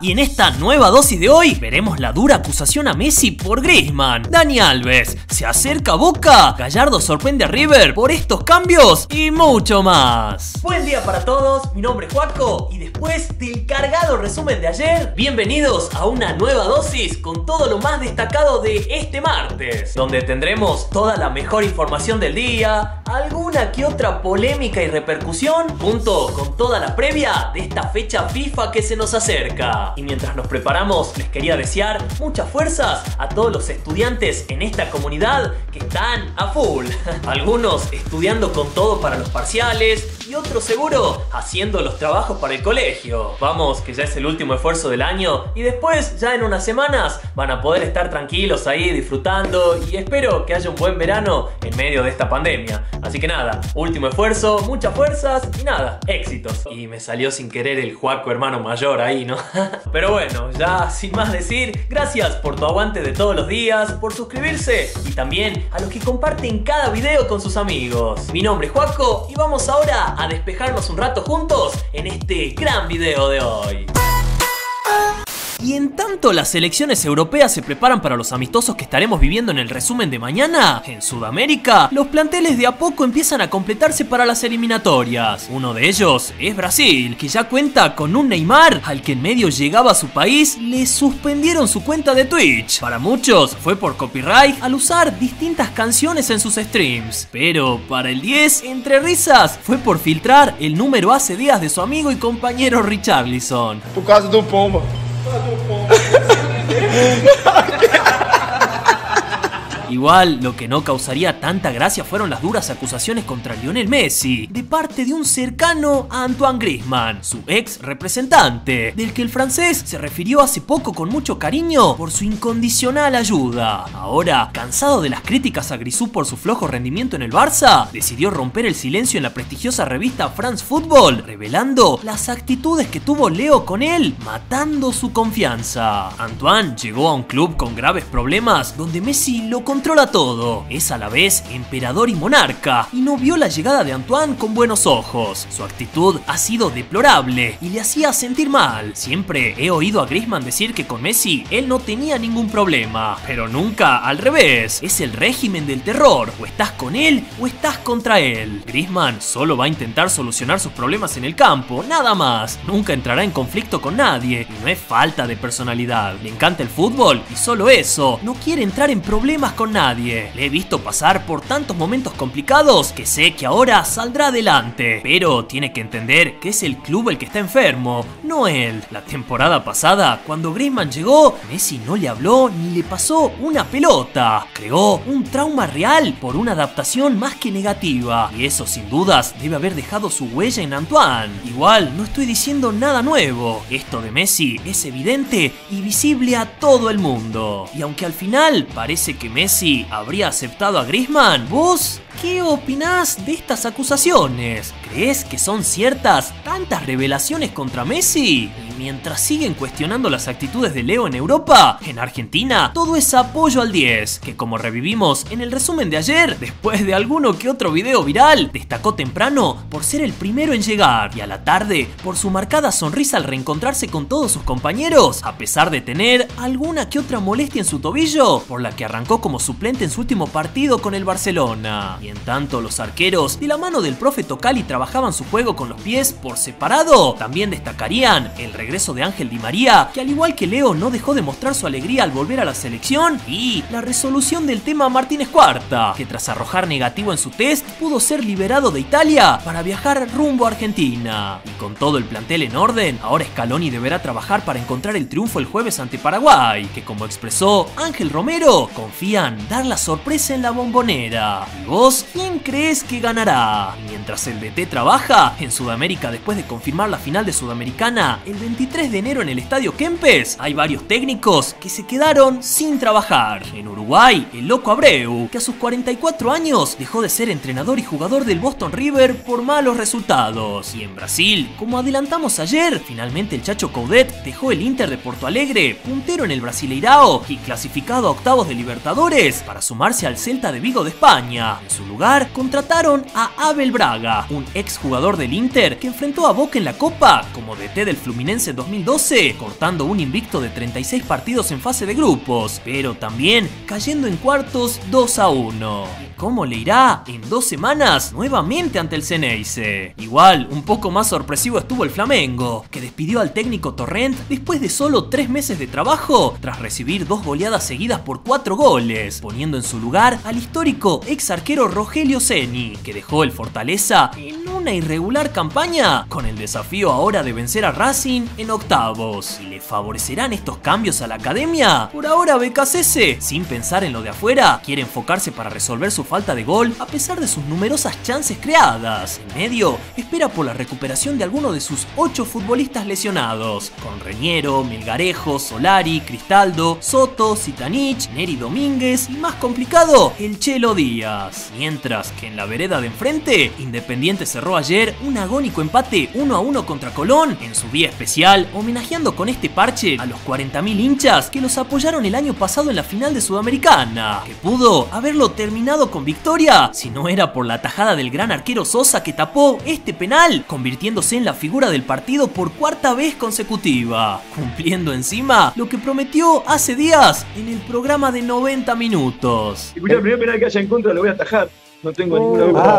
Y en esta nueva dosis de hoy veremos la dura acusación a Messi por Griezmann. Dani Alves se acerca a Boca, Gallardo sorprende a River por estos cambios y mucho más. Buen día para todos, mi nombre es Juaco y después del cargado resumen de ayer, bienvenidos a una nueva dosis con todo lo más destacado de este martes, donde tendremos toda la mejor información del día, alguna que otra polémica y repercusión, junto con toda la previa de esta fecha FIFA que se nos acerca. Y mientras nos preparamos, les quería desear muchas fuerzas a todos los estudiantes en esta comunidad que están a full. Algunos estudiando con todo para los parciales y otros seguro haciendo los trabajos para el colegio. Vamos, que ya es el último esfuerzo del año y después, ya en unas semanas, van a poder estar tranquilos ahí disfrutando y espero que haya un buen verano en medio de esta pandemia. Así que nada, último esfuerzo, muchas fuerzas y nada, éxitos. Y me salió sin querer el Juaco hermano mayor ahí, ¿no? Pero bueno, ya sin más decir, gracias por tu aguante de todos los días, por suscribirse y también a los que comparten cada video con sus amigos. Mi nombre es Juaco y vamos ahora a despejarnos un rato juntos en este gran video de hoy. Y en tanto las selecciones europeas se preparan para los amistosos que estaremos viviendo en el resumen de mañana, en Sudamérica, los planteles de a poco empiezan a completarse para las eliminatorias. Uno de ellos es Brasil, que ya cuenta con un Neymar al que en medio llegaba a su país, le suspendieron su cuenta de Twitch. Para muchos fue por copyright al usar distintas canciones en sus streams. Pero para el 10, entre risas, fue por filtrar el número hace días de su amigo y compañero Richarlison. Por causa do pombo. Igual, lo que no causaría tanta gracia fueron las duras acusaciones contra Lionel Messi, de parte de un cercano a Antoine Griezmann, su ex representante, del que el francés se refirió hace poco con mucho cariño por su incondicional ayuda. Ahora, cansado de las críticas a Grisú por su flojo rendimiento en el Barça, decidió romper el silencio en la prestigiosa revista France Football, revelando las actitudes que tuvo Leo con él, matando su confianza. Antoine llegó a un club con graves problemas, donde Messi lo controla todo, es a la vez emperador y monarca, y no vio la llegada de Antoine con buenos ojos. Su actitud ha sido deplorable y le hacía sentir mal. Siempre he oído a Griezmann decir que con Messi él no tenía ningún problema, pero nunca al revés. Es el régimen del terror, o estás con él o estás contra él. Griezmann solo va a intentar solucionar sus problemas en el campo, nada más. Nunca entrará en conflicto con nadie y no es falta de personalidad. Le encanta el fútbol y solo eso, no quiere entrar en problemas con nadie. Le he visto pasar por tantos momentos complicados que sé que ahora saldrá adelante. Pero tiene que entender que es el club el que está enfermo, no él. La temporada pasada, cuando Griezmann llegó, Messi no le habló ni le pasó una pelota. Creó un trauma real por una adaptación más que negativa. Y eso sin dudas debe haber dejado su huella en Antoine. Igual, no estoy diciendo nada nuevo. Esto de Messi es evidente y visible a todo el mundo. Y aunque al final parece que Messi habría aceptado a Griezmann, ¿vos qué opinás de estas acusaciones? ¿Crees que son ciertas tantas revelaciones contra Messi? Y mientras siguen cuestionando las actitudes de Leo en Europa, en Argentina todo es apoyo al 10, que como revivimos en el resumen de ayer, después de alguno que otro video viral, destacó temprano por ser el primero en llegar y a la tarde por su marcada sonrisa al reencontrarse con todos sus compañeros, a pesar de tener alguna que otra molestia en su tobillo, por la que arrancó como suplente en su último partido con el Barcelona. Y en tanto los arqueros, de la mano del profe Tocali, trabajaban su juego con los pies por separado, también destacarían el regreso de Ángel Di María, que al igual que Leo no dejó de mostrar su alegría al volver a la selección, y la resolución del tema Martínez Cuarta, que tras arrojar negativo en su test pudo ser liberado de Italia para viajar rumbo a Argentina. Y con todo el plantel en orden, ahora Scaloni deberá trabajar para encontrar el triunfo el jueves ante Paraguay, que como expresó Ángel Romero, confían dar la sorpresa en la Bombonera. ¿Y vos quién crees que ganará? Mientras el DT trabaja en Sudamérica después de confirmar la final de Sudamericana el 23 de enero en el Estadio Kempes, hay varios técnicos que se quedaron sin trabajar. En Uruguay, el Loco Abreu, que a sus 44 años dejó de ser entrenador y jugador del Boston River por malos resultados. Y en Brasil, como adelantamos ayer, finalmente el Chacho Coudet dejó el Inter de Porto Alegre, puntero en el Brasileirao y clasificado a octavos de Libertadores, para sumarse al Celta de Vigo de España. En su lugar, contrataron a Abel Braga, un ex jugador del Inter que enfrentó a Boca en la Copa como DT del Fluminense Paranaense en 2012, cortando un invicto de 36 partidos en fase de grupos, pero también cayendo en cuartos 2-1. ¿Cómo le irá en 2 semanas nuevamente ante el Xeneize? Igual, un poco más sorpresivo estuvo el Flamengo, que despidió al técnico Torrent después de solo 3 meses de trabajo, tras recibir 2 goleadas seguidas por 4 goles, poniendo en su lugar al histórico ex arquero Rogelio Ceni, que dejó el Fortaleza en una irregular campaña, con el desafío ahora de vencer a Racing en octavos. ¿Y le favorecerán estos cambios a la academia? Por ahora BKCS, sin pensar en lo de afuera, quiere enfocarse para resolver su falta de gol a pesar de sus numerosas chances creadas. En medio, espera por la recuperación de alguno de sus 8 futbolistas lesionados, con Reñero, Melgarejo, Solari, Cristaldo, Soto, Zitanich, Neri Domínguez y, más complicado, el Chelo Díaz. Mientras que en la vereda de enfrente, Independiente cerró ayer un agónico empate 1-1 contra Colón en su día especial, homenajeando con este parche a los 40.000 hinchas que los apoyaron el año pasado en la final de Sudamericana, que pudo haberlo terminado con victoria si no era por la tajada del gran arquero Sosa, que tapó este penal, convirtiéndose en la figura del partido por 4ª vez consecutiva, cumpliendo encima lo que prometió hace días en el programa de 90 minutos. Escuchá, el primer penal que haya en contra lo voy a atajar. No tengo ninguna duda.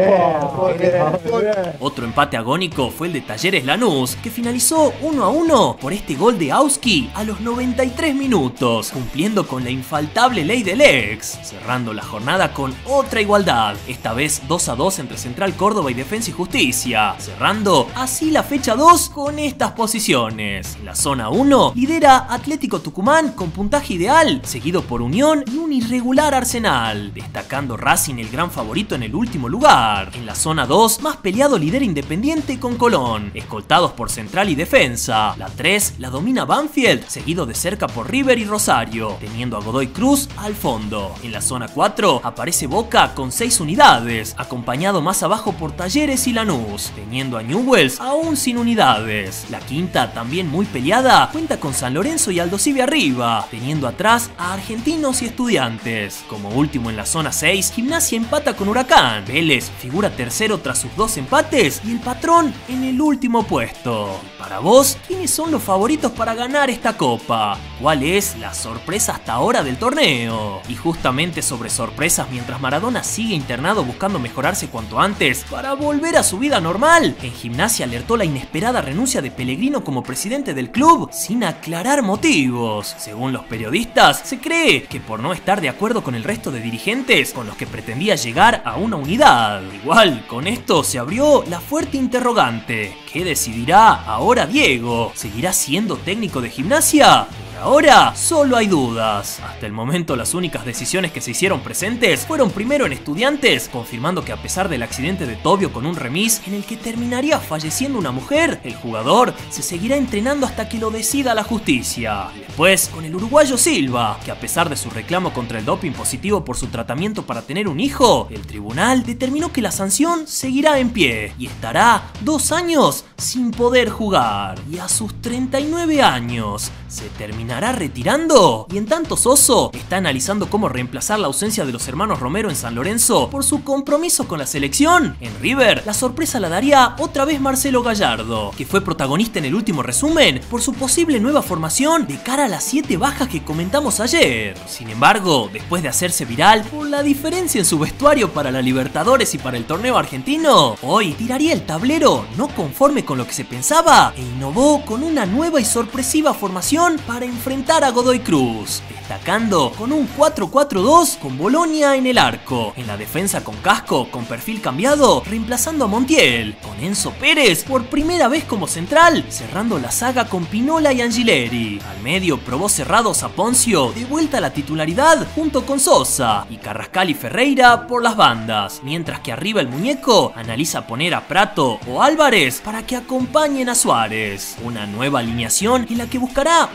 Muy bien. Otro empate agónico fue el de Talleres Lanús, que finalizó 1-1 por este gol de Auski a los 93 minutos, cumpliendo con la infaltable ley del ex, cerrando la jornada con otra igualdad, esta vez 2-2 entre Central Córdoba y Defensa y Justicia, cerrando así la fecha 2 con estas posiciones. En la zona 1 lidera Atlético Tucumán con puntaje ideal, seguido por Unión y un irregular Arsenal, destacando Racing el gran favorito en el último lugar. En la zona 2, más peleado lidera Independiente con Colón, escoltados por Central y Defensa. La 3 la domina Banfield, seguido de cerca por River y Rosario, teniendo a Godoy Cruz al fondo. En la zona 4 aparece Boca con 6 unidades, acompañado más abajo por Talleres y Lanús, teniendo a Newell's aún sin unidades. La quinta, también muy peleada, cuenta con San Lorenzo y Aldosivi arriba, teniendo atrás a Argentinos y Estudiantes. Como último en la zona 6, Gimnasia empata con Huracán. Vélez figura tercero tras sus 2 empates y el Patrón en el último puesto. Para vos, ¿quiénes son los favoritos para ganar esta copa? ¿Cuál es la sorpresa hasta ahora del torneo? Y justamente sobre sorpresas, mientras Maradona sigue internado buscando mejorarse cuanto antes para volver a su vida normal, en Gimnasia alertó la inesperada renuncia de Pellegrino como presidente del club sin aclarar motivos. Según los periodistas, se cree que por no estar de acuerdo con el resto de dirigentes con los que pretendía llegar a una unidad. Igual, con esto se abrió la fuerte interrogante: ¿qué decidirá ahora Diego? ¿Seguirá siendo técnico de Gimnasia? Ahora solo hay dudas. Hasta el momento las únicas decisiones que se hicieron presentes fueron primero en Estudiantes, confirmando que a pesar del accidente de Tobio con un remis en el que terminaría falleciendo una mujer, el jugador se seguirá entrenando hasta que lo decida la justicia. Después con el uruguayo Silva, que a pesar de su reclamo contra el doping positivo por su tratamiento para tener un hijo, el tribunal determinó que la sanción seguirá en pie y estará 2 años sin poder jugar. Y a sus 39 años se terminará retirando. Y en tanto Soso está analizando cómo reemplazar la ausencia de los hermanos Romero en San Lorenzo por su compromiso con la selección. En River, la sorpresa la daría otra vez Marcelo Gallardo, que fue protagonista en el último resumen por su posible nueva formación de cara a las 7 bajas que comentamos ayer. Sin embargo, después de hacerse viral por la diferencia en su vestuario para la Libertadores y para el torneo argentino, hoy tiraría el tablero no conforme con lo que se pensaba e innovó con una nueva y sorpresiva formación para enfrentar a Godoy Cruz, destacando con un 4-4-2 con Bolonia en el arco, en la defensa con Casco con perfil cambiado, reemplazando a Montiel, con Enzo Pérez por primera vez como central, cerrando la saga con Pinola y Angileri. Al medio probó cerrados a Poncio, de vuelta a la titularidad junto con Sosa, y Carrascal y Ferreira por las bandas, mientras que arriba el muñeco analiza poner a Prato o Álvarez para que acompañen a Suárez. Una nueva alineación en la que buscará una mayor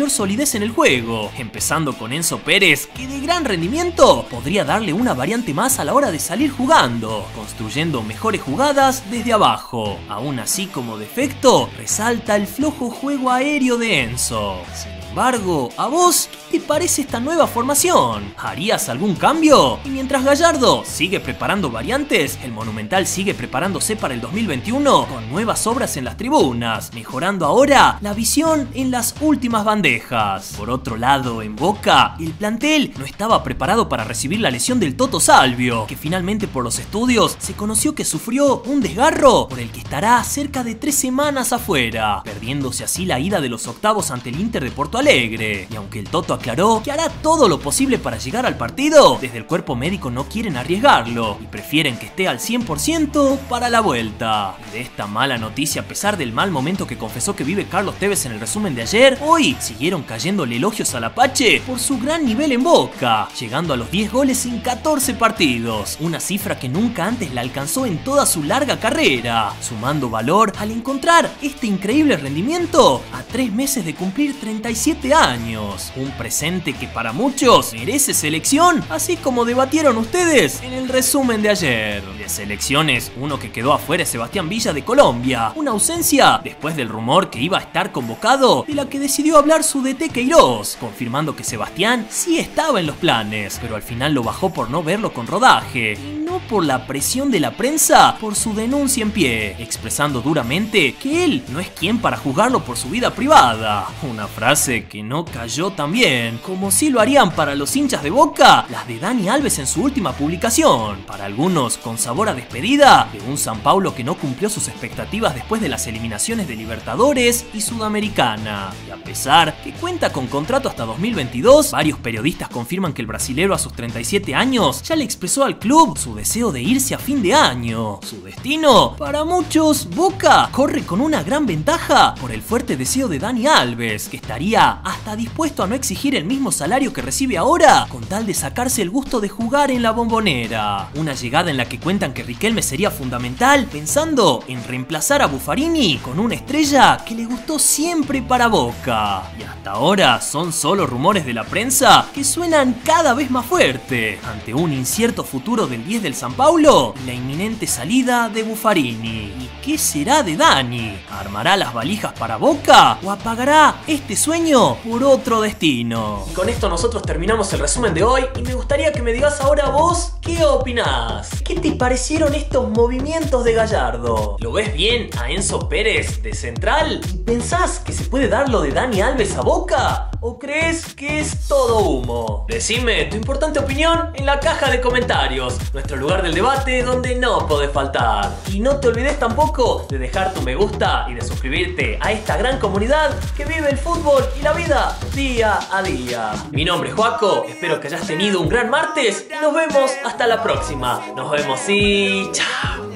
mayor solidez en el juego, empezando con Enzo Pérez, que de gran rendimiento podría darle una variante más a la hora de salir jugando, construyendo mejores jugadas desde abajo. Aún así, como defecto, resalta el flojo juego aéreo de Enzo. Sin embargo, ¿a vos qué te parece esta nueva formación? ¿Harías algún cambio? Y mientras Gallardo sigue preparando variantes, el Monumental sigue preparándose para el 2021 con nuevas obras en las tribunas, mejorando ahora la visión en las últimas bandejas. Por otro lado, en Boca, el plantel no estaba preparado para recibir la lesión del Toto Salvio, que finalmente por los estudios se conoció que sufrió un desgarro por el que estará cerca de 3 semanas afuera, perdiéndose así la ida de los octavos ante el Inter de Porto Alegre. Y aunque el Toto aclaró que hará todo lo posible para llegar al partido, desde el cuerpo médico no quieren arriesgarlo y prefieren que esté al 100% para la vuelta. De esta mala noticia, a pesar del mal momento que confesó que vive Carlos Tevez en el resumen de ayer, hoy siguieron cayéndole elogios al Apache por su gran nivel en Boca, llegando a los 10 goles en 14 partidos, una cifra que nunca antes la alcanzó en toda su larga carrera, sumando valor al encontrar este increíble rendimiento a 3 meses de cumplir 37 años, un presente que para muchos merece selección, así como debatieron ustedes en el resumen de ayer. De selecciones, uno que quedó afuera es Sebastián Villa de Colombia, una ausencia después del rumor que iba a estar convocado, de la que decidió hablar su DT Queiroz, confirmando que Sebastián sí estaba en los planes, pero al final lo bajó por no verlo con rodaje, y no por la presión de la prensa por su denuncia en pie, expresando duramente que él no es quien para juzgarlo por su vida privada, una frase que no cayó tan bien, como si lo harían para los hinchas de Boca las de Dani Alves en su última publicación, para algunos con sabor a despedida de un San Paulo que no cumplió sus expectativas después de las eliminaciones de Libertadores y Sudamericana. Y a pesar que cuenta con contrato hasta 2022, varios periodistas confirman que el brasilero a sus 37 años ya le expresó al club su deseo de irse a fin de año. Su destino, para muchos, Boca corre con una gran ventaja por el fuerte deseo de Dani Alves, que estaría hasta dispuesto a no exigir el mismo salario que recibe ahora con tal de sacarse el gusto de jugar en la Bombonera. Una llegada en la que cuentan que Riquelme sería fundamental, pensando en reemplazar a Buffarini con una estrella que le gustó siempre para Boca. Y hasta ahora son solo rumores de la prensa que suenan cada vez más fuerte ante un incierto futuro del 10 del San Paulo y la inminente salida de Buffarini. ¿Y qué será de Dani? ¿Armará las valijas para Boca o apagará este sueño por otro destino? Y con esto nosotros terminamos el resumen de hoy y me gustaría que me digas ahora vos qué opinás. ¿Qué te parecieron estos movimientos de Gallardo? ¿Lo ves bien a Enzo Pérez de central? ¿Y pensás que se puede dar lo de Dani Alves a Boca? ¿O crees que es todo humo? Decime tu importante opinión en la caja de comentarios, nuestro lugar del debate donde no podés faltar. Y no te olvides tampoco de dejar tu me gusta y de suscribirte a esta gran comunidad que vive el fútbol y la vida día a día. Mi nombre es Joaco, espero que hayas tenido un gran martes y nos vemos hasta la próxima. Nos vemos y chao.